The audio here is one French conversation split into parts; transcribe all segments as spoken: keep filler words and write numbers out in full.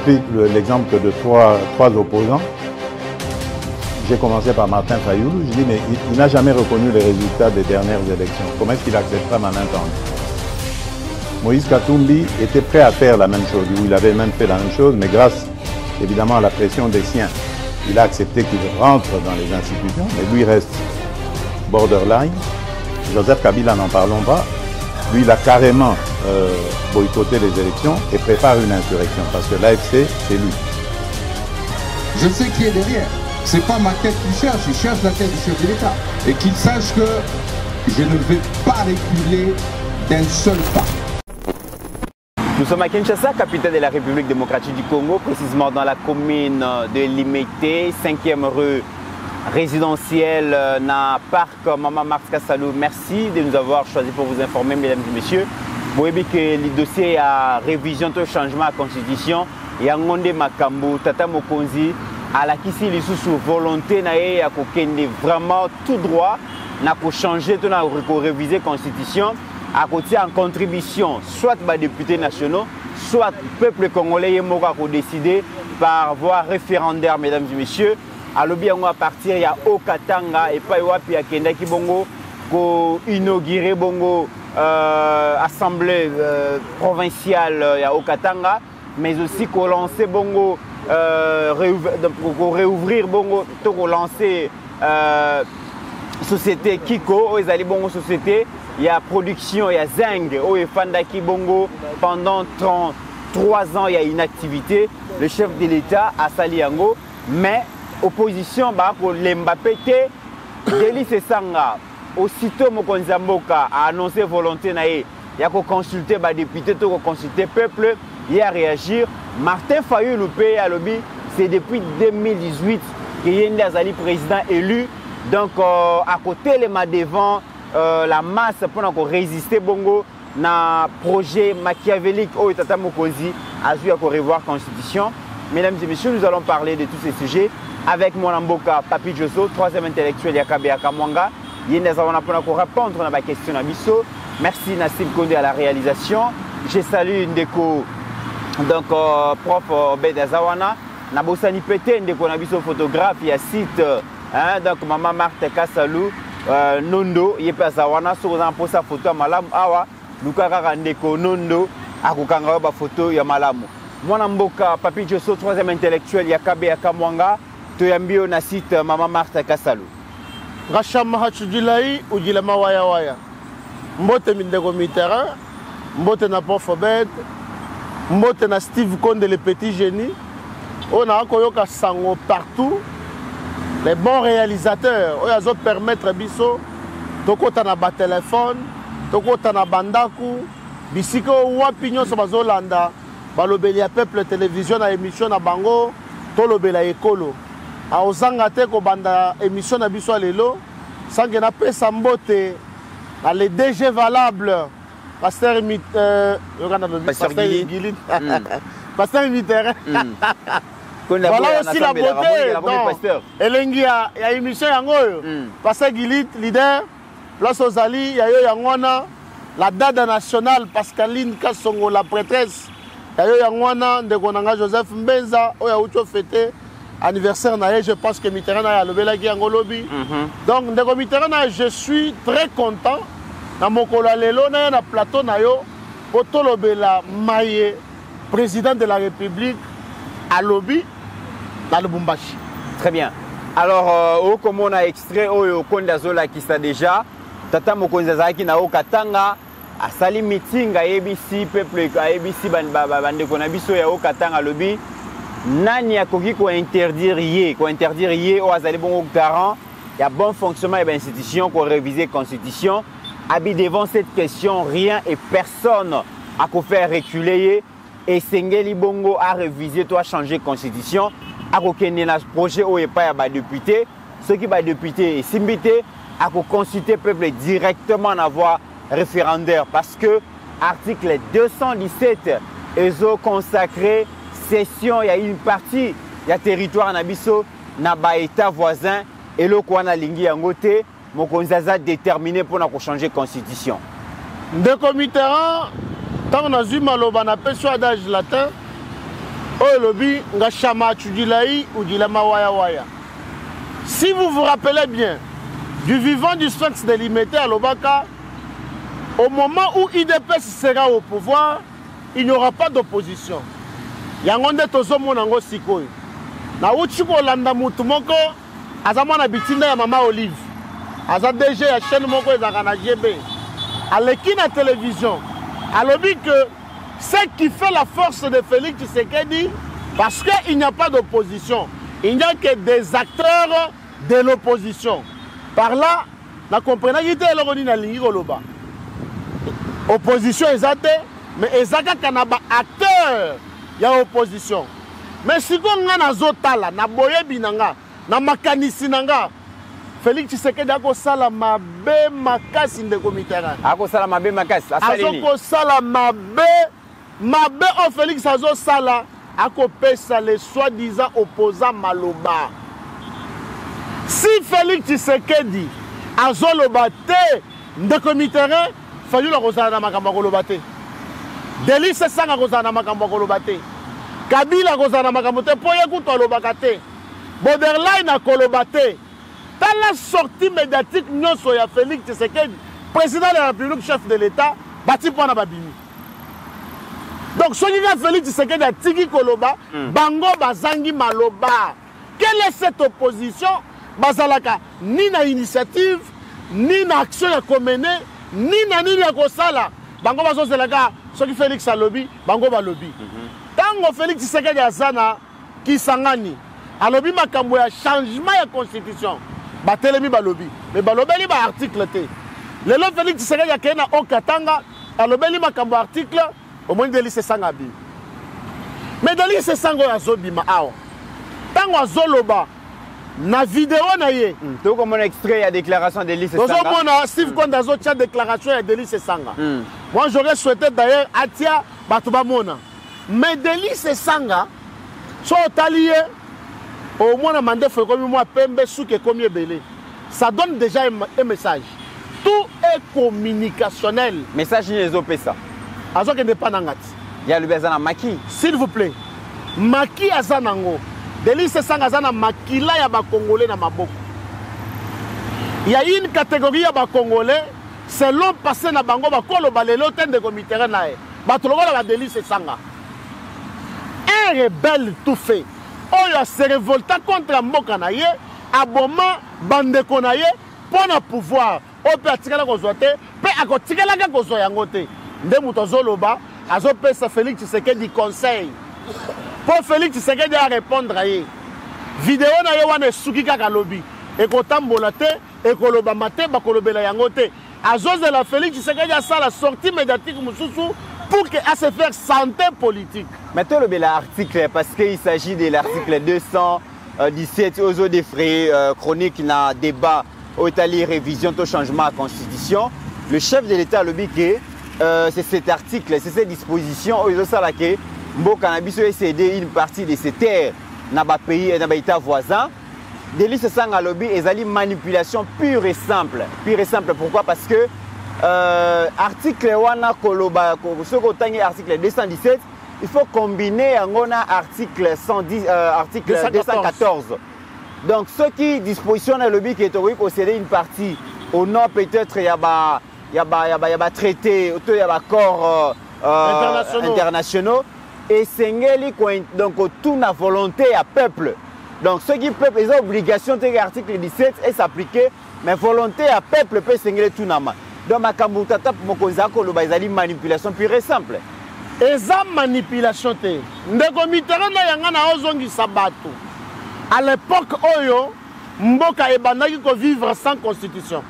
pris l'exemple de trois, trois opposants. J'ai commencé par Martin Fayoulou. Je dis, mais il, il n'a jamais reconnu les résultats des dernières élections. Comment est-ce qu'il acceptera ma main tendue? Moïse Katumbi était prêt à faire la même chose. Il avait même fait la même chose, mais grâce évidemment à la pression des siens, il a accepté qu'il rentre dans les institutions, mais lui reste borderline. Joseph Kabila, n'en parlons pas. Lui, il a carrément euh, boycotté les élections et prépare une insurrection parce que l'A F C, c'est lui. Je sais qui est derrière. C'est pas ma tête qu'il cherche, il cherche la tête du chef de l'État. Et qu'il sache que je ne vais pas reculer d'un seul pas. Nous sommes à Kinshasa, capitale de la République démocratique du Congo, précisément dans la commune de Limete, cinquième rue résidentielle dans le parc Maman Marthe Kassalou. Merci de nous avoir choisi pour vous informer, mesdames et messieurs. Vous voyez que le dossier a révision de changement à la Constitution. Et à Ngonde Makambu, Tata Mokonzi, à la Kissi, les sous volonté à vraiment tout droit, n'a changer, à réviser la Constitution. À côté en contribution, soit les députés nationaux, soit le peuple congolais qui décidé par voie référendaire, mesdames et messieurs. À l'objet, on va partir, il y a Okatanga et pas Wapi à Kenda qui bongo, pour inaugurer bongo euh, assemblée euh, provinciale à Okatanga, mais aussi qu'on lancer bongo, euh, pour réouvrir bongo, pour lancer euh, société Kiko, ils allaient bongo société. Il y a production, il y a Zeng, oh, et Fandaki Bongo, pendant trente-trois ans, il y a une activité. Le chef de l'État a Saliango, mais opposition, bah, pour l'Mbappé, Delis et Sanga, aussitôt Mokonzi Mboka a annoncé volonté, il y a qu'à consulter les députés, il y a qu'à consulter le peuple, il y a à réagir. Martin Fayoulou, c'est depuis deux mille dix-huit qu'il y a un président élu. Donc, euh, à côté, les mains devant. Euh, la masse pour résister bongo na projet machiavélique au Tata Mokonzi a dû revoir la Constitution. Mesdames et messieurs, nous allons parler de tous ces sujets avec mon amboka Papi Josso, troisième intellectuel Yakabe Akamwanga. Il y a pour répondre à ma question à Bisso. Merci Nassim Kondé à la réalisation. Je salue Ndeko, donc euh, prof Obed Azawana. Nabosani Pete, Ndeko Nabiso photographe, il y a site, hein, donc Maman Marthe Kassalou. Euh, Nondo, il y a Zawana, sur un poste photo à Malam, Awa, Lukaka Randeko, Nondo, Akukanga, photo ya Malamu. Mon Mboka, Papi Josso, troisième intellectuel, Yakabe Akamwanga, Toyambio na site Maman Marthe Kassalou. Racham Mahachudilai, Ujilama Waya Waya. Mbote Mindego Mitterrand, Mbote na Prof Obed, Mbote na Steve Konde, le petit génie. On a Koyoka Sango partout. Les bons réalisateurs, ils ont permettre à Bisso, toko tana ba téléphone, toko tana bandaku, bisiko wapinyo so bazolanda, balobeli ya peuple télévision na émission na bango, tolobela ekolo. A ozanga te ko banda émission na biso lelo, sange na pesa mbote, na le D G valable, pasteur mit euh, pasteur Guilin. Pasteur Mitterrand. Voilà aussi la beauté. Elengi ya émission yango. Parce que Gilit leader, place aux Ali, yayo yangwana, la dada nationale Pascaline Kassongo la prêtresse. Yayo yangwana ndekonanga Joseph Mbenza oya ucho fêté anniversaire na je pense que Mitterrand a lobela ki yango lobi. Donc ndeko Mitterrand je suis très content na mokolo lelo na na plateau na yo potolobela maye président de la République à lobby dans le Bumbashi. Très bien. Alors, euh, comme on a extrait au Kondazola qui está déjà, Tata Mokonzi qui na Okatanga, a sali meeting à A B C, peuple à A B C, bande konabiso ya Okatanga lobby, nani a koki ko interdire yé, ko interdire yé au azali bon garant, il y a bon fonctionnement et institution ko réviser constitution. Abi devant cette question, rien et personne a ko faire reculer. Et Sengeli Bongo a révisé, toi changer constitution, a reconnu le projet où il n'y a pas de député, ceux qui sont députés et simbité, a consulté le peuple directement dans la voie référendaire parce que article deux cent dix-sept, ils ont consacré session, il y a une partie, il y a territoire en Abisso, dans l'État voisin, et le Kouana Lingi Yangote, Mokonzi a déterminé pour changer constitution. De Mitterrand, tant on a vu maloba na persuadage latin, Oh lobi nga chama chudilai ou dilama waya waya. Si vous vous rappelez bien du vivant du sphinx de Limete à Lobaka, au moment où I D P S sera au pouvoir, il n'y aura pas d'opposition. Yangonde tozomo nango sikoy. Na uchiko landa mutu moko azama na bitinda ya mama Olive. Aza D G ya chaîne moko ezaka na G B. Aleki na télévision. Alobi que ce qui fait la force de Félix Tshisekedi, parce qu'il n'y a pas d'opposition, il n'y a que des acteurs de l'opposition. Par là, na comprena yite elokoni na lingi koloba. Opposition ezate, mais ezaka kanaba acteur ya opposition. Mais si on a na zotala, na boyebi nanga, na makanisi nanga, Félix Tshisekedi ako sala mabe makasi ndeko mitera. Ako sala mabe makasi, asalini. Ako sala mabe, mabe o Félix azo sala, ako pesa les soi-disant opposants maloba. Si Félix Tshisekedi azo loba te ndeko mitera, fayu la kozala na makambo koloba te. Delis Sanga kozala na makambo koloba te. Kabila kozala na makambo te po yekuto alobaka te. Borderline akoloba te. Dans la sortie médiatique, nous sommes Félix Tshisekedi, président de la République, chef de l'État, bâti pour la Babini. Donc, ce qui est Félix Tshisekedi a Tiki Koloba, Bango Bazangi Maloba. Quelle est cette opposition? Bazalaka, ni na initiative, ni na action ya komene, ni na ni na kosala. Bango Bazo Zelaka, ce qui Félix a lobby, Bango ba lobby. Tango Félix Tshisekedi a Zana, qui sangani, a lobby makambo ya changement ya constitution. Batelemi balobi mais balobeli ba article te le lo Félix Tshisekedi ya kena o Katanga alobeli makambo article au moins Delis Sanga bi mais Delis Sanga azobima awa tango azoloba na vidéo na ye to comme un extrait ya déclaration de Delis Sanga donc mona Steve Konda zo tia déclaration ya Delis Sanga moi j'aurais souhaité d'ailleurs atia bato ba mona mais Delis Sanga so talié au moins, on a fait comme moi, Pembe Souke comme belé. Ça donne déjà un message. Tout est communicationnel. Message les opé ça. Azo que n'est pas nangat. Il y a le bezana maki. S'il vous plaît. Maki azanango. Delis Sanga azana maki là ya ba Congolais na maboko. Il y a une catégorie ya ba Congolais, c'est l'homme passé na bango ba kolo balelo ten de comité na e. Ba toloba ba Delis Sanga. Un rebelle tout fait. Oyo se révolta contre mboka na ye, aboma bandeko na ye pour na pouvoir. O pe atikala kozwa te, pe akotikala ka kozwa yango te. Nde muto zoloba, azo pesa Félix Tshisekedi conseil. Pour Félix Tshisekedi a répondre à ye. Vidéo na ye wana suki kaka lobi. Ekotambola te, ekoloba mate bakolobela yango te. Azo zela Félix Tshisekedi a sa la sortie médiatique mususu pour que à se faire santé politique. Maintenant, le bel article, parce qu'il s'agit de l'article deux cent dix-sept, aux eaux des frais euh, chroniques, dans le débat au Italie, révision au changement à la Constitution. Le chef de l'État a dit que euh, c'est cet article, c'est cette disposition, aux eaux salake, Mbo Cannabis a cédé une partie de ses terres dans le pays et dans l'État voisin. Delis Sanga lobby et une manipulation pure et simple. Pure et simple, pourquoi? Parce que Euh, article wana koloba ce article deux cent dix-sept il faut combiner un article cent dix euh, article deux cent quatorze donc ceux qui disposition le lobby qui est oui posséder une partie au nord peut-être il y a ba il y a ba il y a ba il y a ba traité il y a ba corps euh, internationaux. internationaux et sengeli donc tout na volonté à peuple donc ceux qui peuple les obligations de l'article dix-sept est s'appliquer mais volonté à peuple peut sengeli tout nama. Donc, ma kamutata pour mon manipulation pure et simple. Et ça manipulation te. Ndeko Mitterrand na yanga na ozongi sabato. À l'époque oyo mboka ebandaki ko vivre sans constitution.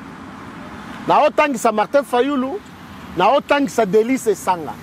Na otangi sa Martin Fayulu, na otangi sa Delis Sanga.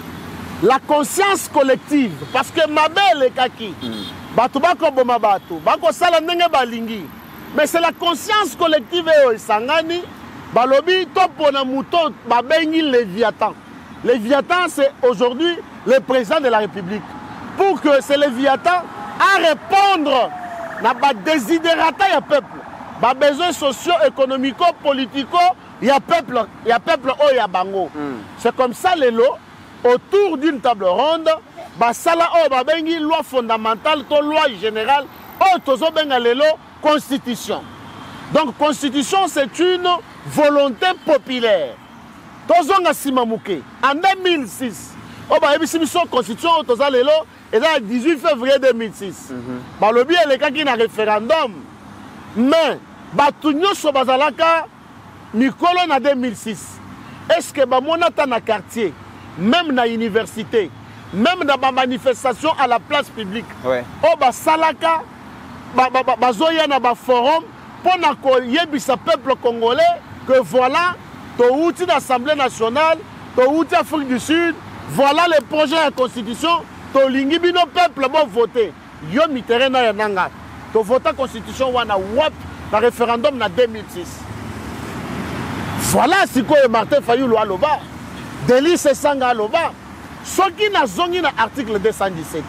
La conscience collective parce que mabele kaki. Bato bako boma bato, bako sala ndenge balingi. Mais c'est la conscience collective oyo sangani. Balobi topona mouton babengi Léviathan. Léviathan c'est aujourd'hui le président de la République. Pour que ce Léviathan à répondre na ba désidérata ya peuple, ba besoins socio économico politico ya peuple, ya peuple o ya bango. Mm. C'est comme ça les lots autour d'une table ronde basala oyo babengi loi fondamentale to loi générale oyo tozobenga lelo constitution. Donc constitution c'est une volonté populaire. Tozonga simamuke en deux mille six oyo bayebisi biso constitution oyo toza lelo eza le dix-huit février deux mille six. Balobi elekaki na référendum mais bato nyonso bazalaka mikolo na deux mille six. Est-ce que bamonata na quartier, même na université, même dans ma manifestation à la place publique, ouais. Oh ba salaka, ba ba ba zoya na ba forum pour na ko yebisa peuple congolais que voilà to outil d'Assemblée nationale, to outil Afrique du Sud, voilà les projets de constitution, to lingi bino peuple bon voter. Yo mitere na yananga. To voter constitution wana wap na référendum na deux mille six. Voilà ce que Martin Fayulu a loba. Délice Sanga a loba. Ce qui n'a zongi na article deux cent dix-sept.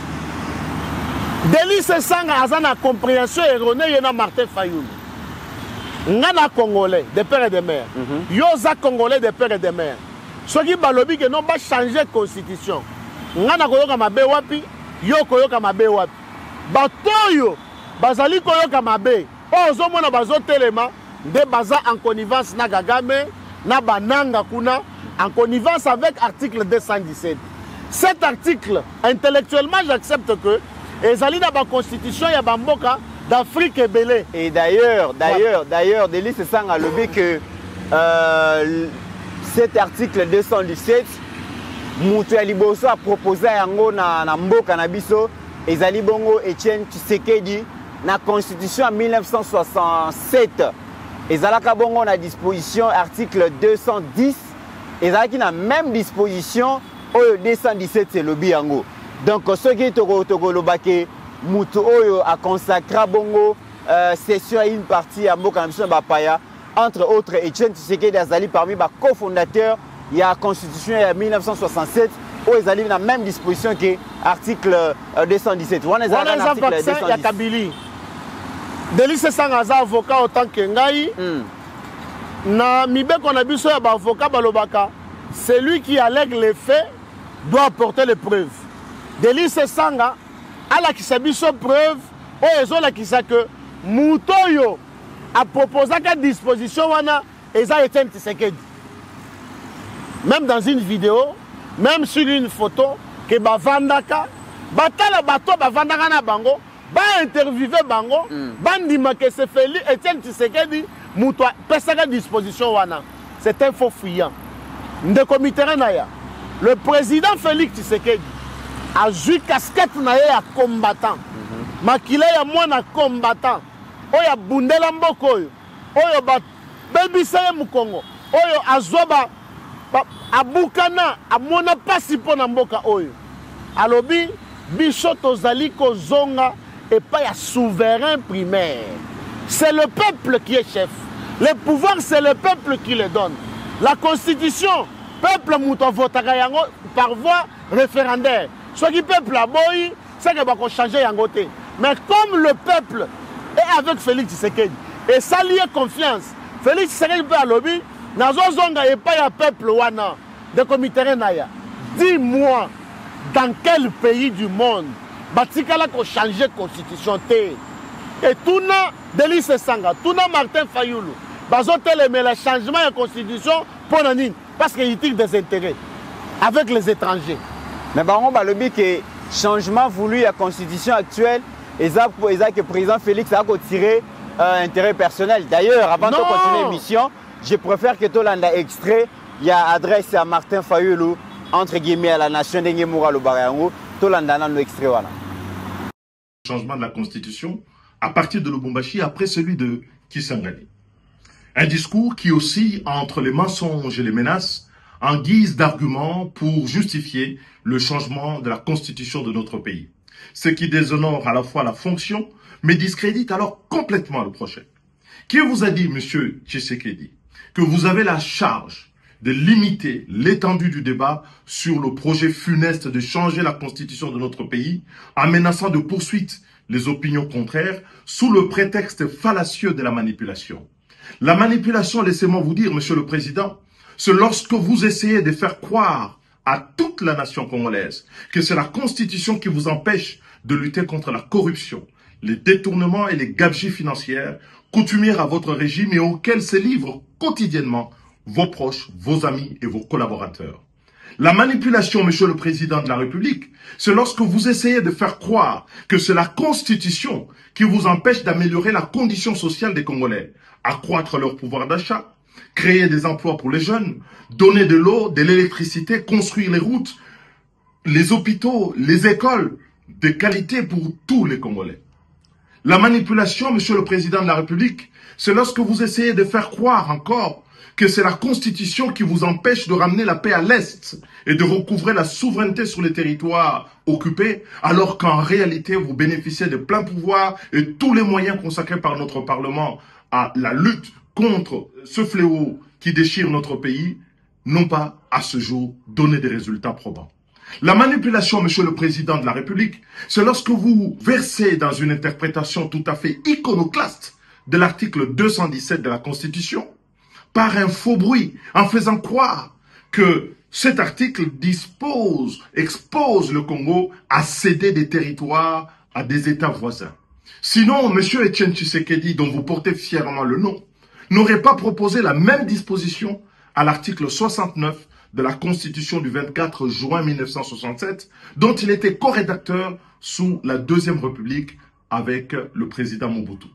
Délice Sanga a une compréhension erronée yena Martin Fayulu. Ngana Congolais de père et de mère. Yoza Congolais de père et de mère. Ce qui balobi que non pas changer la constitution. Ngana koyoka mabe wapi, yo koyoka mabe wapi. Batoyo bazali koyoka mabe. O zomona bazo telema. De baza en connivence na Gagame, na Bananga Kuna, en connivence avec article deux cent dix-sept. Cet article, intellectuellement, j'accepte que les alliés de la constitution, il y a Bamboka d'Afrique et Belé. Et d'ailleurs, d'ailleurs, d'ailleurs, Délice Sanga a levé que euh, cet article deux cent dix-sept, Moutou Aliboso a proposé à Yango na Mboka na biso, et Zali Bongo Etienne Tshisekedi, na constitution en mille neuf cent soixante-sept. Et Zalaka Bongo a disposition article deux cent dix. Et Zalaki na même disposition au deux cent dix-sept c'est le biango. Donc ce qui est Togo Togo Lobake Moutou Oyo a consacré Bongo euh, session à une partie à Mokanamson Bapaya. Entre autres, Etienne Tshisekedi Azali parmi les cofondateurs. Il y a la constitution en mille neuf cent soixante-sept. Où ils allaient dans la même disposition que l'article euh, deux cent dix-sept. On est dans l'article deux cent dix. Délice Sanga aza avocat autant que ngai. Mm. Na mibe qu'on a vu sur avocat balobaka, celui qui allègue les faits doit apporter les preuves. Délice Sanga a la qui s'habille sur preuve, ou ils la qui sait que Moutoyo a proposé qu'à disposition wana eza Etienne Tshisekedi. Même dans une vidéo, même sur une photo que bavandaka, batala bato bavandaka na bango. Ba interviewé bango, mm. Bandima que c'est Félix Etienne Tshisekedi, Moutoua, personne à disposition wana. C'est un faux fuyant. De comité naya. Le président Félix Tshisekedi a joué casquette naya combattant. Makile ya mwana combattant. Oya bundela mboko oyo. Oyo ba baby saye mukongo. Oyo azoba abukana amona pasi pona mboka oyo. Alobi biso tozali kozonga et pas un souverain primaire. C'est le peuple qui est chef. Le pouvoir, c'est le peuple qui le donne. La constitution, peuple mouton votera par voie référendaire. Ce qui peuple a boy, c'est qu'il va changer yangote. Mais comme le peuple est avec Félix Tshisekedi et ça lié confiance, Félix Tshisekedi peut à lobby, nazo zonga et pas un peuple wana de comité naya. Dis-moi, dans quel pays du monde Batikala ko changer constitution té et tout na Délice Sanga, tout na Martin Fayulu, bazotel mais le changement de constitution pour nani parce qu'il tire des intérêts avec les étrangers. Mais baron balobi que changement voulu à la constitution actuelle et ça que le président Félix a tiré euh, intérêt personnel. D'ailleurs, avant de continuer l'émission, je préfère que tout l'anda extrait, il y a adresse à Martin Fayulu entre guillemets à la nation de Ngemoura le Barayango. Le changement de la constitution à partir de Lubumbashi après celui de Kisangani. Un discours qui oscille entre les mensonges et les menaces en guise d'argument pour justifier le changement de la constitution de notre pays. Ce qui déshonore à la fois la fonction mais discrédite alors complètement le projet. Qui vous a dit, monsieur Tshisekedi, que vous avez la charge de limiter l'étendue du débat sur le projet funeste de changer la constitution de notre pays en menaçant de poursuite les opinions contraires sous le prétexte fallacieux de la manipulation. La manipulation, laissez-moi vous dire, monsieur le président, c'est lorsque vous essayez de faire croire à toute la nation congolaise que c'est la Constitution qui vous empêche de lutter contre la corruption, les détournements et les gabegies financières coutumières à votre régime et auxquels se livrent quotidiennement vos proches, vos amis et vos collaborateurs. La manipulation, Monsieur le Président de la République, c'est lorsque vous essayez de faire croire que c'est la Constitution qui vous empêche d'améliorer la condition sociale des Congolais, accroître leur pouvoir d'achat, créer des emplois pour les jeunes, donner de l'eau, de l'électricité, construire les routes, les hôpitaux, les écoles de qualité pour tous les Congolais. La manipulation, Monsieur le Président de la République, c'est lorsque vous essayez de faire croire encore que c'est la Constitution qui vous empêche de ramener la paix à l'Est et de recouvrer la souveraineté sur les territoires occupés, alors qu'en réalité, vous bénéficiez de plein pouvoir et tous les moyens consacrés par notre Parlement à la lutte contre ce fléau qui déchire notre pays, n'ont pas, à ce jour, donné des résultats probants. La manipulation, Monsieur le Président de la République, c'est lorsque vous versez dans une interprétation tout à fait iconoclaste de l'article deux cent dix-sept de la Constitution, par un faux bruit, en faisant croire que cet article dispose, expose le Congo à céder des territoires à des États voisins. Sinon, M. Etienne Tshisekedi, dont vous portez fièrement le nom, n'aurait pas proposé la même disposition à l'article soixante-neuf de la Constitution du vingt-quatre juin mille neuf cent soixante-sept, dont il était co-rédacteur sous la Deuxième République avec le président Mobutu.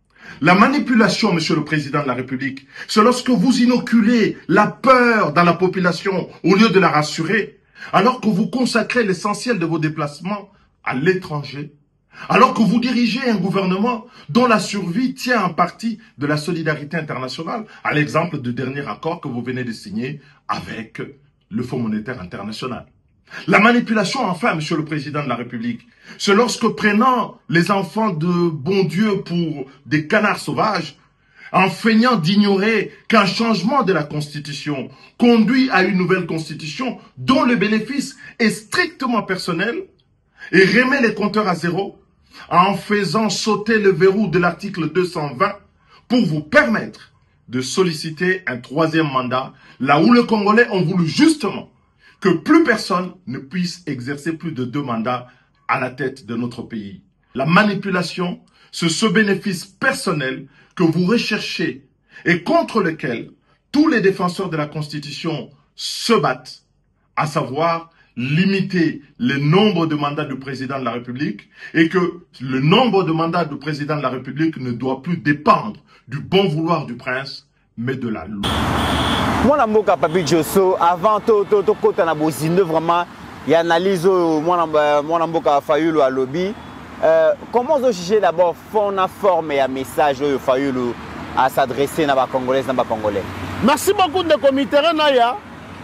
La manipulation, Monsieur le Président de la République, c'est lorsque vous inoculez la peur dans la population au lieu de la rassurer, alors que vous consacrez l'essentiel de vos déplacements à l'étranger, alors que vous dirigez un gouvernement dont la survie tient en partie de la solidarité internationale, à l'exemple du dernier accord que vous venez de signer avec le Fonds monétaire international. La manipulation, enfin, Monsieur le Président de la République, c'est lorsque prenant les enfants de bon Dieu pour des canards sauvages, en feignant d'ignorer qu'un changement de la Constitution conduit à une nouvelle Constitution dont le bénéfice est strictement personnel, et remet les compteurs à zéro, en faisant sauter le verrou de l'article deux cent vingt pour vous permettre de solliciter un troisième mandat, là où les Congolais ont voulu justement que plus personne ne puisse exercer plus de deux mandats à la tête de notre pays. La manipulation, c'est ce bénéfice personnel que vous recherchez et contre lequel tous les défenseurs de la Constitution se battent, à savoir limiter le nombre de mandats du président de la République et que le nombre de mandats du président de la République ne doit plus dépendre du bon vouloir du prince, mais de la loi. Moi, je suis Papi Djosso, avant tout, tout, tout, tout, vraiment, il analyse moi, je suis Fayulu à lobby. Comment vous jugez d'abord la forme et un message de Fayulu à s'adresser à les Congolais et les Congolais? Merci beaucoup de comité Naya.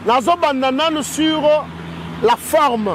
Nous sur la forme.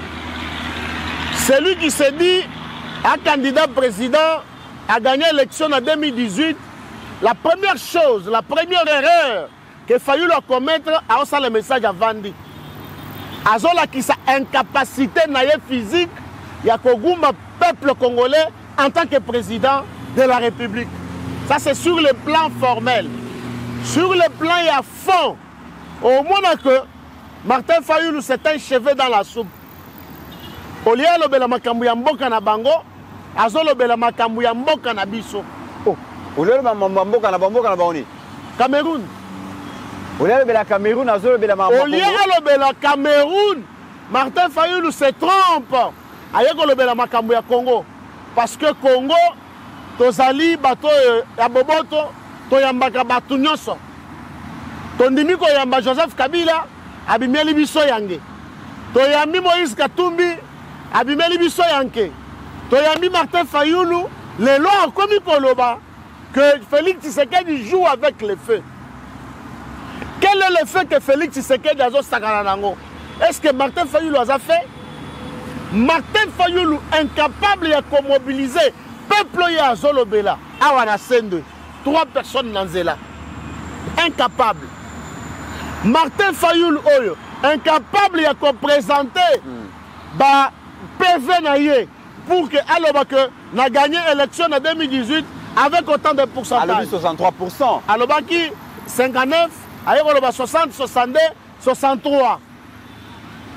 Celui qui s'est dit, un candidat président a gagné l'élection en deux mille dix-huit, la première chose, la première erreur qu'il fallu leur commettre, c'est le message à Vandi. Azola qui sa incapacité physique, il y a le peuple congolais en tant que président de la République. Ça, c'est sur le plan formel. Sur le plan, il y a fond. Au moins que Martin Fayulu s'est un cheveu dans la soupe. Au lieu de la makambu ya mboka na bango, azolo bela makambu ya mboka na biso. Oh, au lieu de la mboka na mboka na baoni. Cameroun. Au lieu de la Cameroun, azolo bela makambu. Au lieu de la Cameroun, Martin Fayulu se trompe. Ayeko le bela makambu ya Congo. Parce que Congo, tozali bato ya boboto, to yambaka batu nyonso. Tondimi ko yamba Joseph Kabila, abimeli biso yange. To yambi Moïse Katumbi, abimeli biso yanke. To yambi Martin Fayulu, les lois comme koloba que Félix Tshisekedi joue avec le feu. Quel est le fait que Félix Tshisekedi a fait? Est-ce que Martin Fayulu a fait? Martin Fayulu incapable de mobiliser peuple ya Zolobela, awana sende, trois personnes dans Zela. Incapable. Martin Fayulu oyo, incapable de présenter mm. ba P V naye pour que alors que n'a gagné l'élection en deux mille dix-huit avec autant de pourcentage. Alors soixante-trois pour cent. Alors qui cinquante-neuf, alors soixante, soixante-deux, soixante-trois.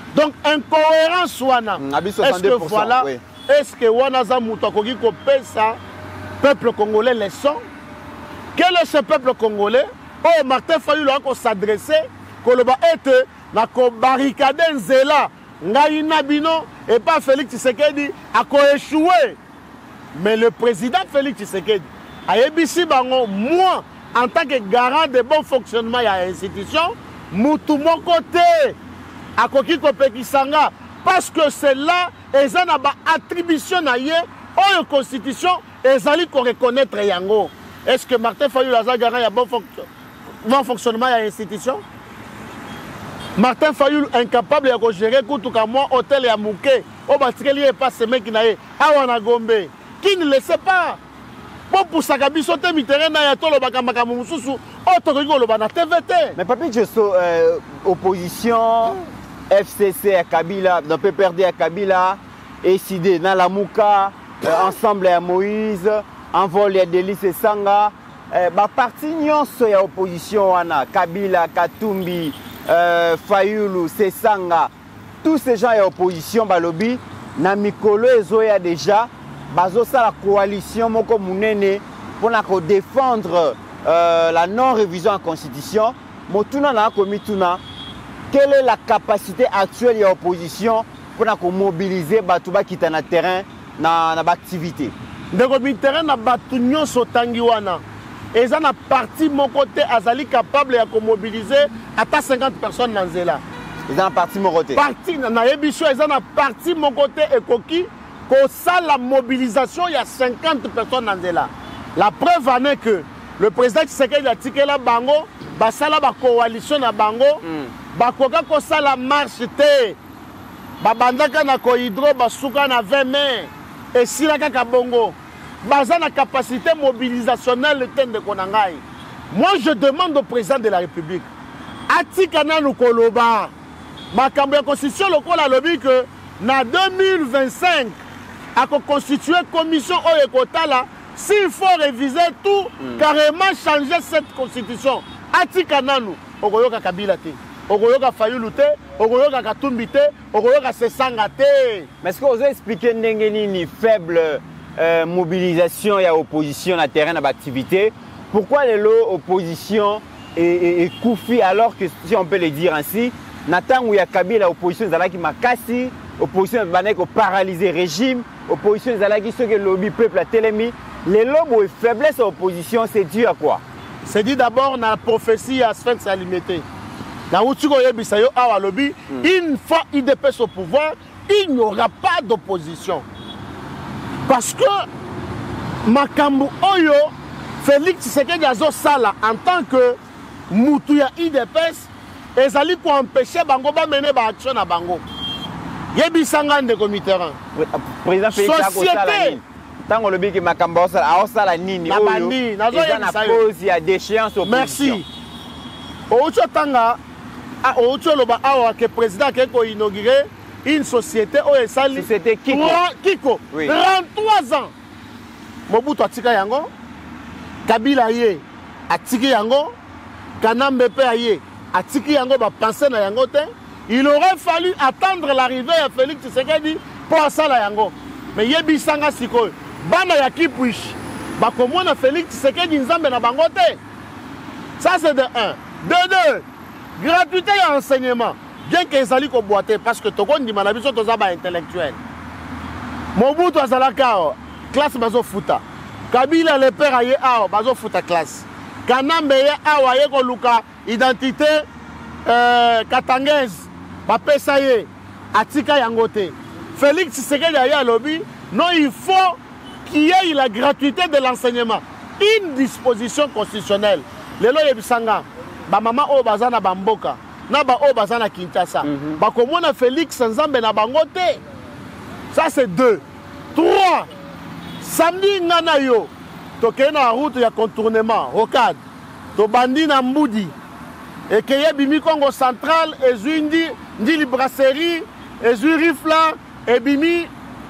Donc incohérence wana. Est-ce que voilà, oui. Est-ce que wana za muto akoki kopesa peuple congolais leçon? Quel est ce peuple congolais? Oh, Martin Fayulu a s'adresser koloba ete na ko barricade nzela ngai na bino et pas Félix Tshisekedi a ko échoué. Mais le président Félix Tshisekedi a yebisi bango moi en tant que garant de bon fonctionnement ya institution mutu mon côté a koki kopekisanga parce que c'est là eza na ba attribution na ye oyo constitution ezali ko reconnaître yango. Est-ce que Martin Fayulu a garant ya bon fonctionnement bon fonctionnement ya institution? Martin Fayulu incapable de gérer kutuka moi hôtel ya Mouké au batikeli et pas semaine qui naé awana Gombe qui ne le sait pas bon pour sa kabiso te miteren na ya tolo bakamaka mususu auto ko loba na T V T. Mais papi Josso euh, opposition F C C à Kabila dans P P R D à Kabila et S I D na la Mouka euh, ensemble à Moïse envol ya Délice Sanga euh, ba parti nyonso ya opposition wana Kabila Katumbi Euh, Fayulu, Sesanga, tous ces gens et opposition balobi na mikolo ezoya déjà bazo sa la coalition moko munene pour na ko défendre euh, la non révision en constitution. Motuna na komituna, quelle est la capacité actuelle de l'opposition pour na ko mobiliser batu ba kita na terrain na na activité. Ndeko terrain na batu nyonso tangi wana. Et ça na parti mon côté azali capable de mobiliser à cinquante personnes dans Zela. Ils ont parti mon côté. Parti na yebiso ils ont parti mon côté et koki ko ça la mobilisation il y a cinquante personnes dans Zela. La preuve en est que le président Tshisekedi a tiqué la bango, ba sala ba coalition na bango, mm. ba koka ko sala marche te. Ba bandaka na ko hydro ba suka na vingt mai et si la kaka bongo. Basant la capacité mobilisationnelle de Konangai. Moi, je demande au président de la République, Atikana Nukoloba, ma constitution locale a lobby que, en deux mille vingt-cinq, a constitué commission Oyekotala, s'il faut réviser tout, mm. carrément changer cette constitution. Atikana nous, Ogoyoka Kabila te, Ogoyoka Fayulu te, Ogoyoka Katumbi te, Ogoyoka Sesanga te. Mais est-ce que vous avez expliqué ni faible Euh, mobilisation et opposition à terrain d'activité? Pourquoi les lots opposition et, et Koufi alors que si on peut le dire ainsi, Nathan où il y a Kabila opposition qui m'a cassé, opposition qui a paralysé le régime, opposition qui ce que le lobby peuple a télémis, les lobes et faiblesse de l'opposition, c'est dû à quoi? C'est dit d'abord dans la prophétie à Sphinx Alimenté. Dans le lobby, une fois il dépêche au pouvoir, il n'y aura pas d'opposition. Parce que Makambu Oyo, Félix Tshisekedi Azo Sala, en tant que Moutouya I D P S, ils allaient pour empêcher Bango de mener l'action à Bango. Yebi Sangan de Comiterrain. Président Félix Société. Tant que le bic Makambu Sala, Sala Nini, Nabandi, Nazo il y a déchéance au merci. Ocho Tanga, Ocho Loba Awa, que le président a inauguré une société où il s'allie. Société Kiko. Kiko. Oui. trente-trois ans. Mobutu a tika yango. Kabila ye a tika yango. Kanambe pe ye a tika yango ba penser na yango te. Il aurait fallu attendre l'arrivée de Félix Tshisekedi pour ça la yango. Mais yebi sanga sikoy. Bana ya kipuish. Ba komona Félix Tshisekedi nzambe na bango te. Ça c'est de un. De deux. Gratuité et enseignement. Bien qu'ils allaient boiter parce que Togon dit Manabiso Tozaba intellectuel. Mobutu Azalaka, classe Bazo Futa. Kabila le père aye ao, Bazo Futa classe. Kanambe ye awa ye ko luka identité euh, katangaise. Bapesa ye atika yangote. Félix Tshisekedi aye à lobby. Non, il faut qu'il y ait la gratuité de l'enseignement. Une disposition constitutionnelle. Le lo yebisanga. Ba mama o bazana bamboka. Na ba o bazana Kinshasa. Mm -hmm. Ba komona Félix Nzambe na bango te. Ça c'est deux. Trois. Samedi ngana yo. Toke na route ya contournement. Rocade. To bandi na Mbudi. Et que ye bimi Congo central et Zuindi ndi brasserie et Zurifla et bimi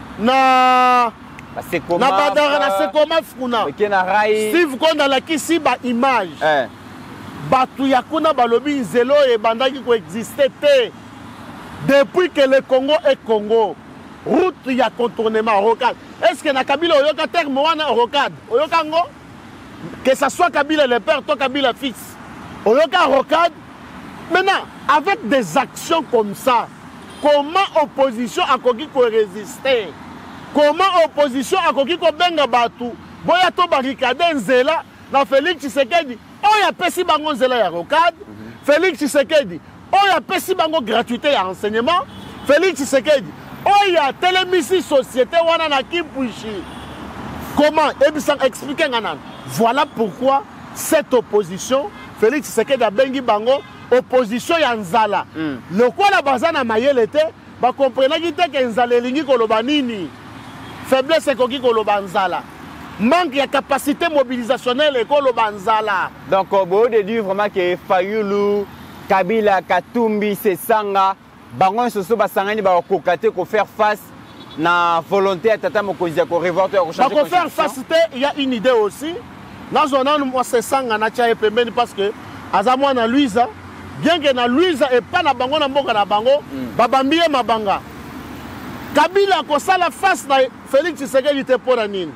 na na badara na sekoma funa. Si vous connaissez la kisi ba image. Eh. Batu yakuna balobi nzelo e bandaki ko exister te. depuis que le Congo est Congo, route il y a contournement rocade. Est-ce que na Kabila oyoka terme wana rocade? Oyoka ngo que ça soit Kabila le père, toi Kabila fils. Oyoka rocade. Maintenant, avec des actions comme ça, comment opposition a koki ko résister? Comment opposition a koki ko benga batu? Boya to barricade nzela na Félix Tshisekedi. Oya pesi bango nzela ya rocade. Félix Tshisekedi. Oya pesi bango gratuité ya enseignement. Félix Tshisekedi. Oya télémisi société wana na Kimpushi. Comment? Ebisang expliquer ngana. Voilà pourquoi cette opposition, Félix Tshisekedi a bengi bango opposition ya nzala. Mm. Le quoi la bazana mayele te, ba comprenaki te ke nzala elingi koloba nini. Faiblesse ekoki koloba nzala. Manque de capacité mobilisationnelle et koloba nzala. Donc on peut dire vraiment que Fayulu, Kabila, Katumbi, Sesanga, bango soso basangani ba kokate ko faire face na volonté à tata mokonzi ko révolter ko changer. Ba ko faire face il y a une idée aussi. Na zona mo Sesanga na tia pembeni parce que azamwa na Luiza, bien que na Luiza et pas na bango na mboka na bango, mm. babambie mabanga. Kabila ko sala face na Félix Tshisekedi te pona nini.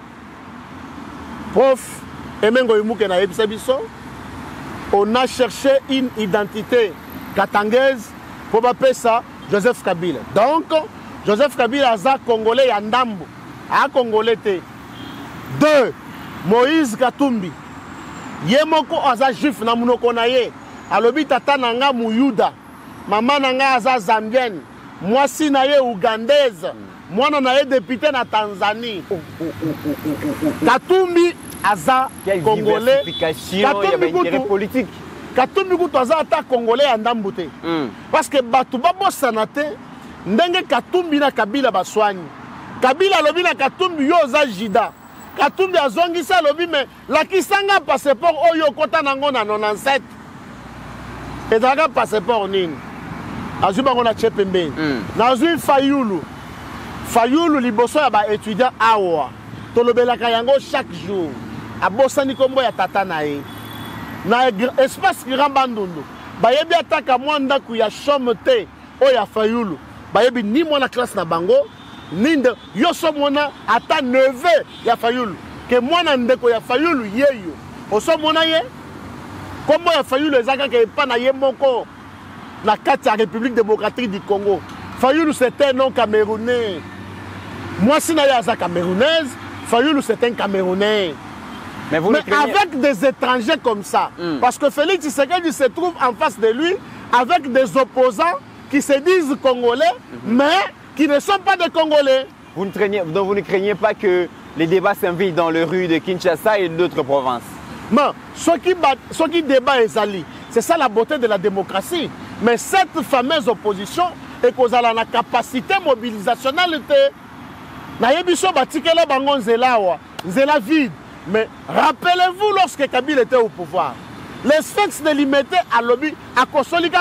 Prof Emengo Imuke na yebisa biso, on a cherché une identité katangaise pour appeler ça Joseph Kabila. Donc, Joseph Kabila a Congolais et Ndambo. A Congolais. Deux, Moïse Katumbi. Yemoko aza juif na munoko na ye. Alobi tata nanga muyuda. Maman nanga aza zambienne. Mwasi na ye ougandaise. Mwana na ye député na Tanzanie. Katumbi aza Congolais. Katumbi intérêt politique. Katumbi kutu aza ata Congolais ya ndambu te. Mm. Parce que batu babosana te ndenge Katumbi na Kabila baswani. Kabila lobi na Katumbi yo za jida. Katumbi azongisa lobi me lakisanga passeport oyo kota nango na quatre-vingt-dix-sept. Ezaka passeport nini? Azui bango na chepembe. Mm. Nazui Fayulu. Fayulu liboso ya ba étudiant awa. Tolobelaka yango chaque jour. Abosani kombo ya tata na ye. Na espace grand bandundu bayebi ataka mwanda ku ya chome te o ya Fayulu bayebi ni mwana classe na bango ninde yoso mwana ata neveu ya Fayulu ke mwana ndeko ya Fayulu yeyo oso mwana ye kombo ya Fayulu ezaka ke pa na ye moko na kati ya République démocratique du Congo. Fayulu c'est un nom camerounais. Moi si na ya za camerounaise, Fayulu c'est un camerounais. Mais, vous Mais avec des étrangers comme ça, mm. parce que Félix Tshisekedi se trouve en face de lui avec des opposants qui se disent congolais, mm-hmm. mais qui ne sont pas des Congolais. Vous ne, craignez, donc vous ne craignez pas que les débats s'invitent dans les rues de Kinshasa et d'autres provinces? Non, ce qui, ce qui débat est ali, c'est ça la beauté de la démocratie. Mais cette fameuse opposition est qu'aux a la capacité mobilisationnelle. Nayebiso batikele bango nzela wa, nzela vide. Mais rappelez-vous lorsque Kabila était au pouvoir, les sphinx de l'imité à lobby à Kosolika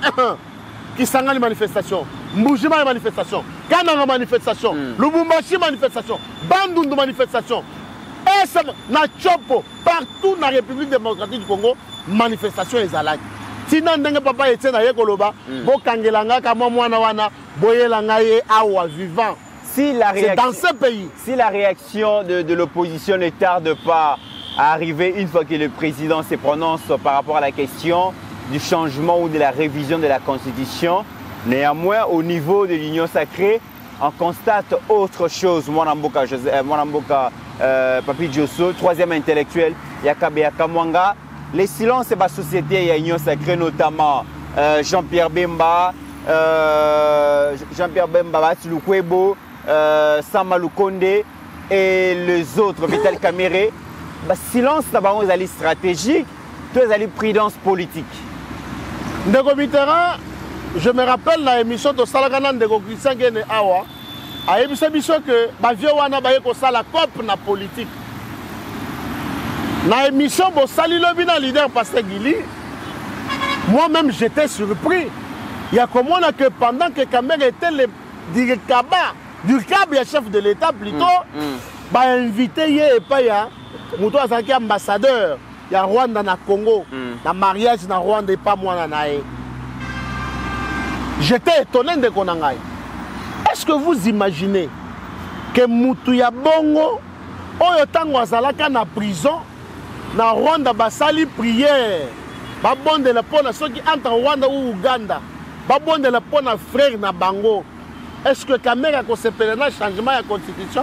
qui s'engagent les manifestations, Mboujima manifestation, Kananga manifestation, mm. Lubumbashi manifestation, Bandundu manifestation, et na Chopo, partout dans la République démocratique du Congo, manifestation est alak. Sinon, ndenge papa était na yekoloba, bo kangelanga kama mwana wana, boyelanga ye awa vivant. Si la réaction, dans ce pays. Si la réaction de, de l'opposition ne tarde pas à arriver une fois que le président se prononce par rapport à la question du changement ou de la révision de la Constitution, néanmoins, au niveau de l'Union sacrée, on constate autre chose. Mwanamboka, Mwanamboka euh, Papi Diosso, troisième intellectuel, Yakabe Yakamwanga. Les silences de la société et l'Union sacrée, notamment euh, Jean-Pierre Bemba, euh, Jean-Pierre Bemba, Batsilukwebo, Euh, Samalou Kondé et les autres, Vital Kamere, bah, silence d'abord aux alliés stratégiques, tous les alliés prudence politique. Ndeko Mitterrand, je me rappelle la émission de Salagana Ndeko Christian Gene Awa, a émission que bah vieux wana ba yeko sala cop na politique. Na émission bo sali lobi na leader Pasteur Guili, moi-même j'étais surpris. Il y a comme on a que pendant que Kamere était le directeur du câble, chef de l'État plutôt, mm, mm. bah invité hier et pas ya, Mouto Azaki ambassadeur, il y a Rwanda na Congo, mm. na mariage na Rwanda et pas moi na nae. J'étais étonné de Konangai. Est-ce que vous imaginez que Moutouya Bongo, Oyo Tango Azalaka na prison, na Rwanda basali prière, babonde la pona ceux qui entre Rwanda ou Ouganda, babonde la pona frère na bango. Est-ce que Kamera a sepelé na changement de la constitution?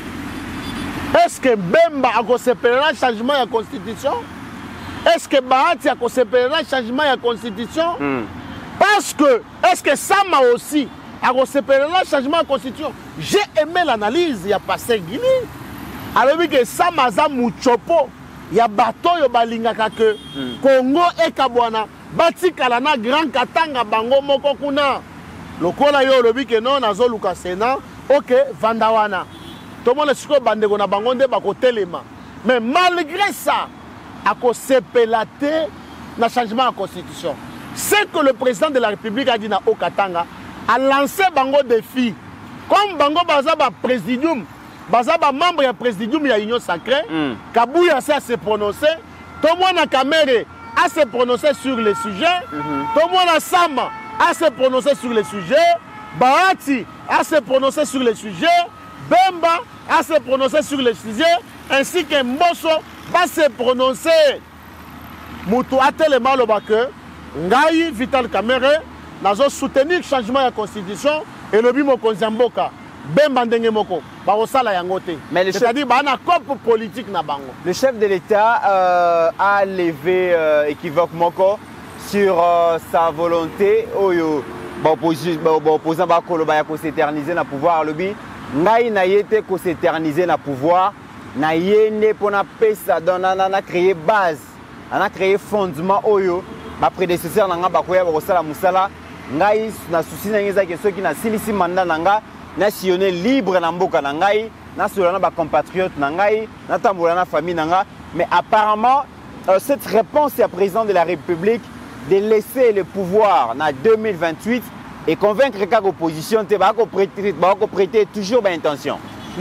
Est-ce que Bemba a sepelé na changement de la constitution? Est-ce que Bahati a sepelé na changement de la constitution? Mm. Parce que, est-ce que Sama aussi a sepelé na changement de la constitution? J'ai aimé l'analyse, il y a passé Guinée. Alors que Sama za Mouchopo, il y a bateau yo balingaka que Congo et Kabwana, bati kalana grand katanga bango moko kuna. Lokola yo lobi ke non nazo luka sena, ok vandawana. Tout le monde est sûr que bandeko na bango nde bako telema. Mais malgré ça, a ko sepelate na changement de constitution. C'est que le président de la République a dit na Okatanga a lancé bango défi. Comme bango baza ba présidium, baza ba membre ya présidium ya Union Sacrée, mm. Kabouya a se prononcer, tout le monde a Kamere a se prononcer sur le sujet, mm-hmm. Tout le monde a Sama a se prononcer sur le sujet, Bahati a se prononcer sur le sujet, Bemba a se prononcer sur le sujet, ainsi que Mbosso va se prononcer. Moutou a tellement le bac, Ngaï, Vital Kamere, nous avons soutenu le changement de la constitution et le bimo Konzamboka. Bemba ndenge moko, barosala yangote. C'est-à-dire qu'il y a un corps politique na bango. Le chef de l'État euh, a levé euh, équivoque moko sur euh, sa volonté oyo opposant ba koloba ya ko s'éterniser na pouvoir lobi ngai na yete ko s'éterniser na pouvoir na yene pona pesa don na na créer base na créer fondement oyo ma prédécesseur nanga ba koya ba sala musala ngai na souci na ngeza ke soki na silisi mandat nanga na sillonner libre na mboka na ngai na solana ba compatriotes na ngai na tambola na famille nanga. Mais apparemment euh, cette réponse à président de la République de laisser le pouvoir en deux mille vingt-huit et convaincre que l'opposition va prêter, prêter toujours bonne intention.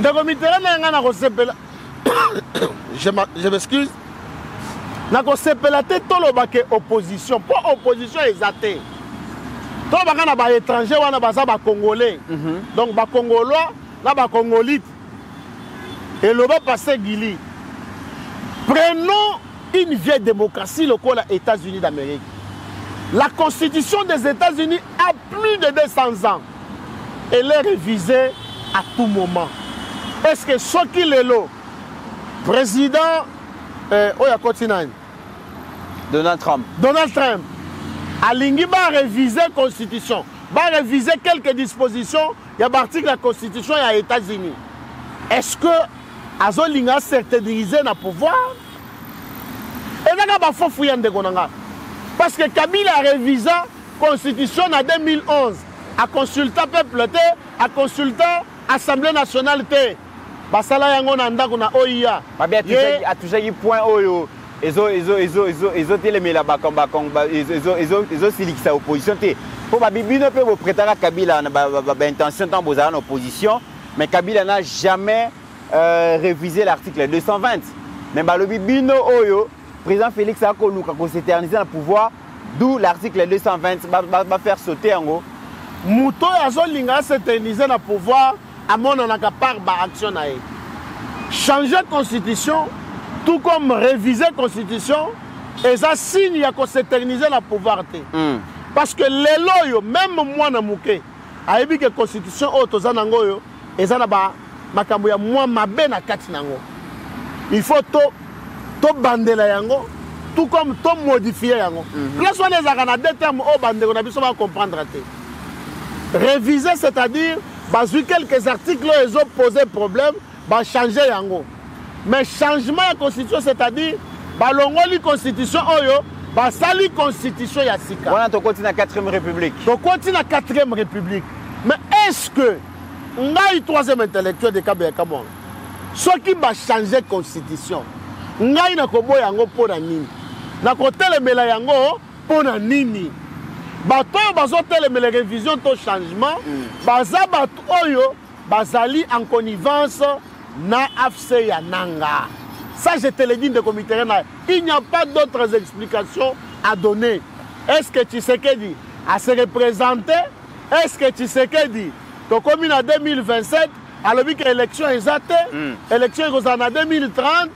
Je m'excuse. Je m'excuse. Opposition. Pour opposition exatée. Tout le monde est étranger, on a Congolais. Donc, les Congolais, les Congolites. Et le bas passé Guili. Prenons une vieille démocratie, le col des États-Unis d'Amérique. La constitution des États-Unis a plus de deux cents ans. Elle est révisée à tout moment. Est-ce que ce qui est là, président euh, Donald Trump. Donald Trump. Alingi va réviser la constitution. Va réviser quelques dispositions. Il y a l'article de la constitution aux États-Unis. Est-ce que Azolinga certainisé dans le pouvoir? Et là, il faut fouiller de Gonanga. Parce que Kabila a révisé la constitution en deux mille onze. A consulté le peuple, a consulté l'Assemblée nationale. Basala yango na ndako na O I A. Babia a toujours eu point oyo. Ezo ezo ezo ezo ezo telemela bakamba kamba ezo ezo ezo silikisa opposition te. Pour babibi ne peut préparer Kabila na ba intention tant bozala en opposition, mais Kabila n'a jamais euh, révisé l'article deux cent vingt. Mais balobi bino oyo président Félix Akoluka ko s'éterniser dans le pouvoir, d'où l'article deux cent vingt va faire sauter en gros. Mouto azolinga s'éterniser dans le pouvoir. À mon on a part action naé. Changer constitution, tout comme réviser constitution, et ça signe ya ko s'éterniser la pouvoir. Mm. Parce que les loyaux, même moi na mouké, a dit que constitution auto zanango yo, et ça na ba makambo ya moi mabe na kati nango. Il faut to to bandela yango, tout comme to modifier yango. Là soit les arana deux termes au bande on a besoin de comprendre. Réviser, c'est-à-dire bah, sur quelques articles, ils ont posé problème, bah, changer yango. Mais changement de constitution, c'est-à-dire, bah, la constitution, bah, ça la constitution yasika. On a continué la quatrième république. On continue la quatrième république. Mais est-ce que, on a eu troisième intellectuel de Kabé Kamon, ce qui va changer la constitution, on a eu un kobo yango pour la nini. Na côté le mela yango pour la nini. Bato bazote les révisions to changement baza bato oyo bazali en connivence na A F C ya nanga. Ça je te le dis de comité. Il n'y a pas d'autres explications à donner. Est-ce que Tshisekedi a se représenté est-ce que Tshisekedi tokomi na deux mille vingt-sept alobi que élection ezate mm. élection ekozala na deux mille trente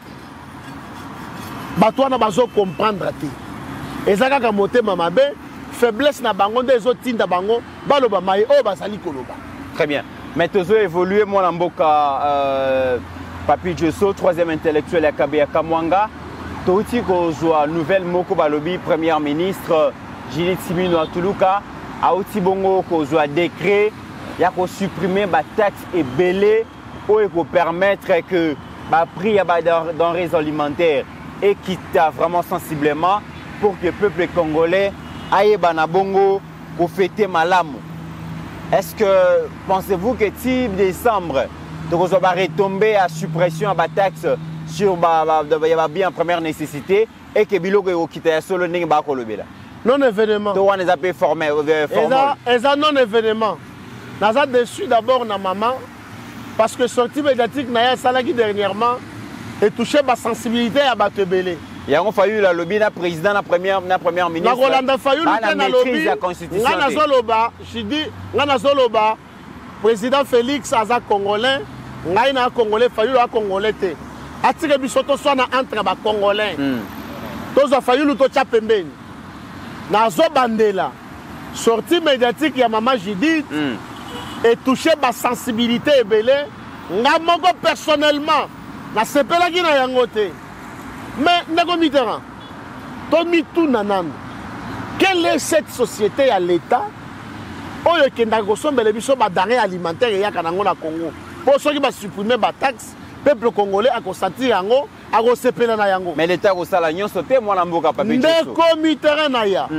bato wana bazo comprendre te eza kaka motema mabe faiblesse na bango nde ezotinda bango baloba maye oyo bazali koloba. Très bien, mais tozo évolué mwana mboka euh, Papi Diosso troisième intellectuel ya Kabeya Kamwanga touti kozwa nouvelle moko balobi première ministre Judith Suminwa Tuluka auti bongo kozwa décret ya ko supprimer ba taxe ebele oyo ko permettre que ba prix ya ba denrées alimentaires équite vraiment sensiblement pour que le peuple congolais aille bana bongo pour fêter malamu. Est-ce que pensez-vous que type décembre donc on va retomber à suppression à la taxe sur les biens en première nécessité et que biloko ko kita solo ningi ba ko lobela non événement to wana zape formé formel eza non événement naza dessus d'abord na maman parce que sortie médiatique na ya salaki dernièrement et touché ma sensibilité à batebele. Il y a fallu la lobby na président na première na première ministre. Na Rolanda Fayulu na na lobby. Ngana zoloba, je dis ngana zoloba président Félix aza congolais, ngai na congolais Fayulu a congolais te. Atire bisoto so na entre ba congolais. Tozo Fayulu to tcha pembeni. Na zo bandela. Sortie médiatique ya maman Judith et touché ma sensibilité ebele. Nga moko personnellement na sepela ki na yango te. Mais ndeko Mitterrand, Tomi Tounanam, quelle est cette société à l'État? Oyo kenda kosombele biso ba denrées alimentaires ya kanango na Congo. Pour ceux qui va supprimer ba taxe, peuple congolais a constaté yango, a sepela na yango. Mais l'État ko sala nyonso te mwana mboka Papi Diosso. Ndeko Mitterrand na ya.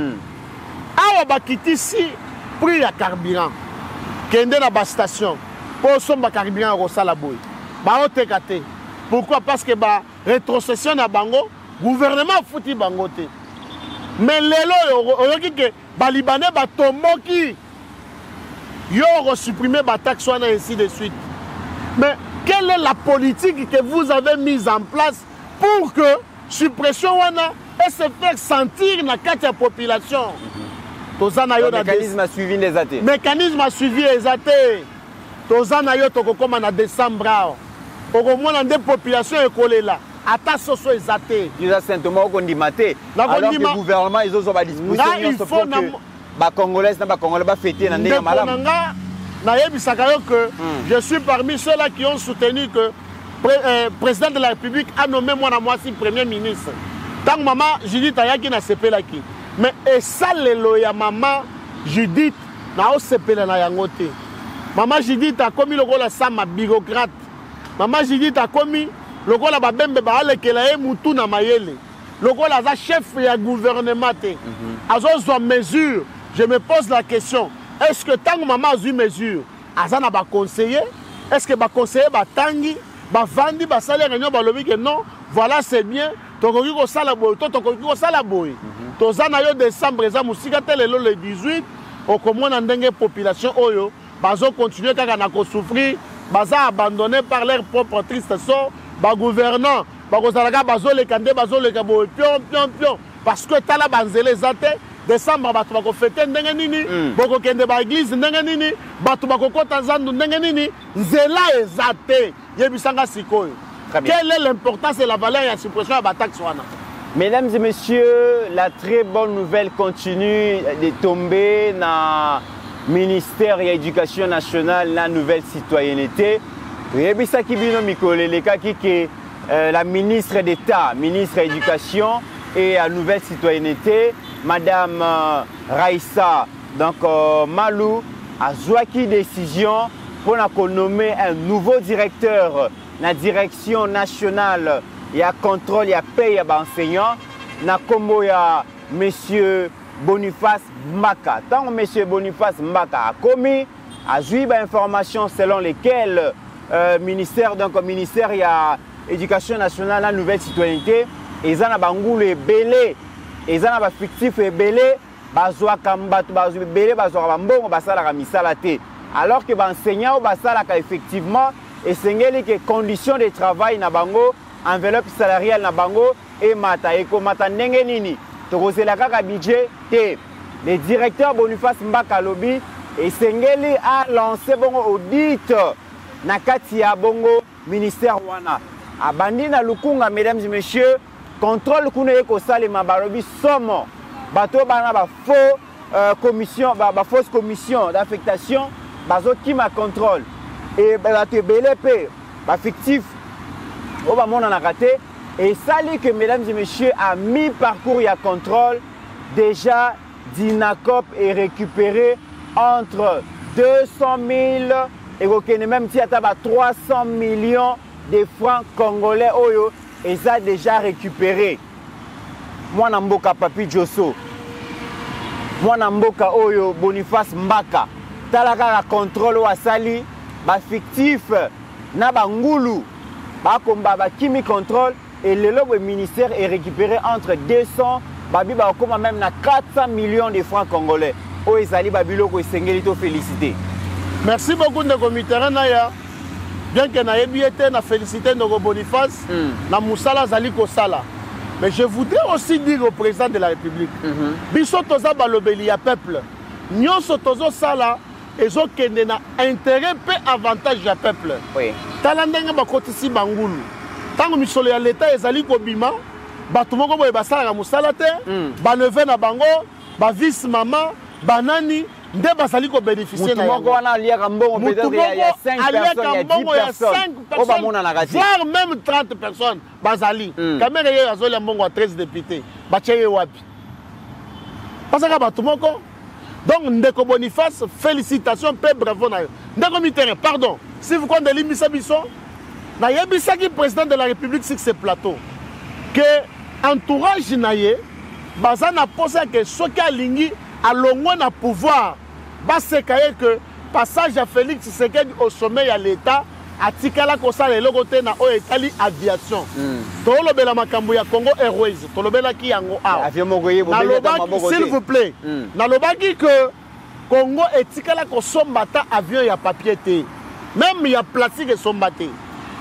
Awa ba kitisi prix ya carburant. Kende na ba station. Pour somba carburant ko sala boy. Ba otekate. Pourquoi? Parce que bah rétrocession à bango, gouvernement fouti bango te. Mais lelo yoki ke ba libanais ba tomoki yo supprimer ba taxe et ainsi de suite. Mais quelle est la politique que vous avez mise en place pour que suppression wana et se faire sentir na kati ya population? Tozana yo na mécanisme a suivi les athées. Mécanisme a suivi les athées. Tozana yo tokokoma na décembre. Au moins, des populations écolées là. Ata soso ezate. Ils ont simplement condimate. Alors que le gouvernement, ils ont à disposition pour que les Congolais et les Congolais va fêter dans les malades. Je suis parmi ceux-là qui ont soutenu que le président de la République a nommé moi na moi si premier ministre. Tant que maman Judith Ayaki na sepelaki. Mais et ça le loya maman Judith na o sepela na yangote. Maman Judith a commis le rôle à ça ma bureaucrate. Maman Judith a commis le rôle à Babembe Bahalekela et Moutou na Mayele. Le rôle à chef et gouvernement. À ce mesure, je me pose la question, est-ce que tant que maman a eu mesure, Azan a conseillé? Est-ce que va conseiller va tangi, va vendre, va salaire réunion, va lever que non, voilà c'est bien, ton coquille au salaboy, ton coquille au salaboy. Ton zanayo décembre, le dix-huit, au commun en dengue population oyo, bazo continuer quand on a souffrir. Baza abandonné par leur propre triste sort, ba gouvernant, ba kozalaka bazo le kande bazo le kabo pion pion pion parce que tala banzele zate décembre batu bako fêter ndenge nini, boko kende ba église ndenge nini, batu bako kota zandu ndenge nini, nzela ezate yebisanga sikoyo. Quelle est l'importance et la valeur de la suppression de la taxe wana? Mesdames et messieurs, la très bonne nouvelle continue de tomber dans ministère de l'Éducation nationale, la nouvelle citoyenneté. La ministre d'État, ministre de l'Éducation et la nouvelle citoyenneté, Madame Raissa donc, euh, Malou, a joué décision pour nommer un nouveau directeur de la direction nationale et à contrôle et à paye à l'enseignant. Na kombo ya Monsieur Boniface Mbaka. Tant que M. Boniface Mbaka a commis, a joué d'informations selon lesquelles le euh, ministère, donc le ministère de l'Éducation nationale, la nouvelle citoyenneté, ils ont un belé, ils ont un fictif belé, bazwa kamba, bazwa belé, bazwa bambongo, basala kamisala te. Alors que l'enseignant basala effectivement, et c'est que conditions de travail na bango, enveloppe salariale na bango et mata eko mata ndenge nini. Le directeur Boniface Mbaka Lobi esengeli a lancé bongo audit na kati ya bongo ministère wana abandi na lukunga. Mesdames et messieurs, contrôle kuna yeko salema balobi somo bato bana ba faux euh, commission ba, ba fausse commission d'affectation bazo kima contrôle et ba te belé pe ba fictif o ba mona na raté et ça dit que mesdames et messieurs à mi-parcours il y a contrôle déjà Dinacop est récupéré entre deux cent mille et aucun même si à trois cents millions de francs congolais oyo et ça déjà récupéré. Moi namboka Papi Josso, moi namboka oyo Boniface Mbaka, talaka la contrôle ou asali ba fictif na bangulu ba komba ba kimi contrôle et le lobe ministère est récupéré entre deux cents babi ba koma même na quatre cents millions de francs congolais. O ezali babiloko esengeli to féliciter. Merci beaucoup de comité naya. Bien que na yebiete na féliciter Ndoko Boniface mm. na musala zali ko sala. Mais je voudrais aussi dire au président de la République, mm-hmm. biso toza balobeli ya peuple. Nyonso tozo sala ezo kende na intérêt pe avantage ya peuple. Oui. Tala ndenge bakotisi bangulu. Tango misolo ya l'état ezali ko bima, bato moko boye basala na musala te, mm. ba neveu na bango, ba vice maman, banani nde basali ko bénéficier na yango wana aliaka mbongo peut-être il y a cinq personnes, il y a dix personnes, on va mona na gati voire même trente personnes bazali kamera ye azoli mbongo à treize députés bacheye wapi parce que bato moko. Donc Ndeko Boniface, félicitations, pe bravo na yo. Ndeko Mitterrand, pardon, si vous comptez limisa biso na yebisa ki président de la République sur ce plateau que entourage na ye bazana posa que soki alingi alongwe na pouvoir basekaye que passage à Félix Tshisekedi au sommet à l'état atikala kosala eloko te na oyo etali aviation mm. tolobela makambo ya Congo Airways tolobela ki yango awa s'il vous plaît mm. nalobaki que Congo etikala kosomba ta avion ya papier te même ya plastique esomba te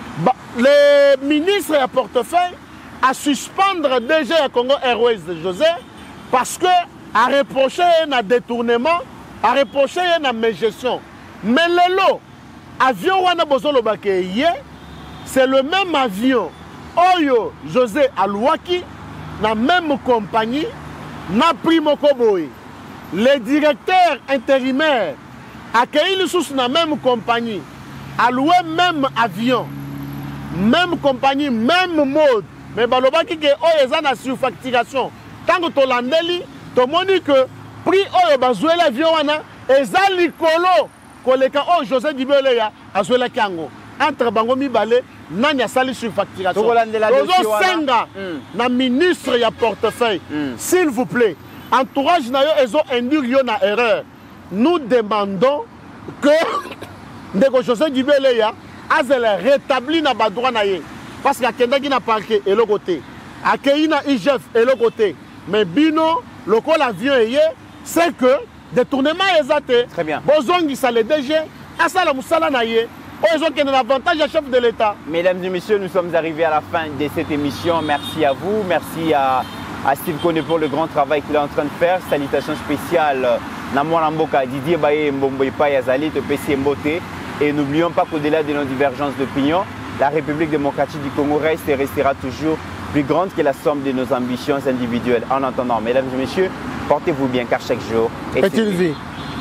le ministre ya portefeuille a suspendre D G ya Congo Airways José parce que a reproché un détournement, a reproché une mégestion. Mais le lot, avion wana bozolo bakeye, c'est le même avion. Oyo José Alouaki, la même compagnie, na primo koboy. Le directeur intérimaire accueilli sous la même compagnie, a loué même avion, même compagnie, même mode. Mais balobaki ke oyo ezana surfacturation. Tant que tolandeli tout le monde dit que prix oyo bazoué l'avion wana eza likolo koleka o José Dibele ya azoué la kango entre bango mibale nani asali surfacturation tozo senga na ministre ya portefeuille s'il vous plaît entourage na yo ezo induire yo na erreur. Nous demandons que Ndeko José Dibele ya azele rétabli na ba droit na ye parce que akendaki na parquet et le côté akei na I G F et le côté mais bino le col avion c'est que détournement exaté. Très bien. Bozongi ça le D G, asala musala naye. Ils ont un avantage à chef de l'État. Mesdames et messieurs, nous sommes arrivés à la fin de cette émission. Merci à vous, merci à, à Steve Kone pour le grand travail qu'il est en train de faire. Salutations spéciales à Mboka, Didier Baye Mbomboipa Yazali, de P C Mbote. Et n'oublions pas qu'au-delà de nos divergences d'opinion, la République démocratique du Congo reste et restera toujours plus grande que la somme de nos ambitions individuelles. En attendant, mesdames et messieurs, portez-vous bien car chaque jour est une vie.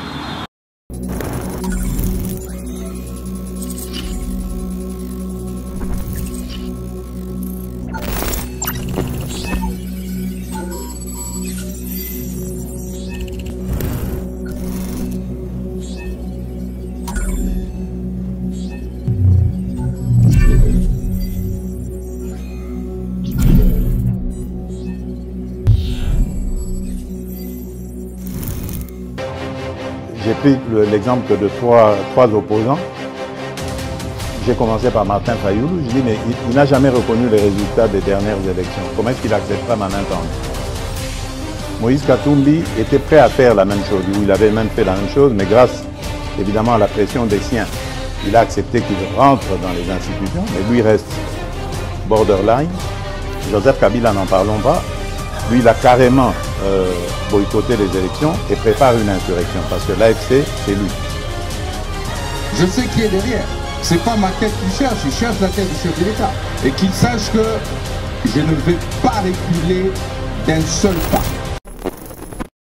J'ai pris l'exemple de trois, trois opposants. J'ai commencé par Martin Fayoulou. Je dis, mais il, il n'a jamais reconnu les résultats des dernières élections. Comment est-ce qu'il acceptera ma main tendue? Moïse Katumbi était prêt à faire la même chose. Il avait même fait la même chose, mais grâce évidemment à la pression des siens, il a accepté qu'il rentre dans les institutions, mais lui reste borderline. Joseph Kabila, n'en parlons pas. Lui, il a carrément euh, boycotter les élections et prépare une insurrection parce que l'A F C, c'est lui. Je sais qui est derrière. C'est pas ma tête qu'il cherche, il cherche la tête du chef de l'État. Et qu'il sache que je ne vais pas reculer d'un seul pas.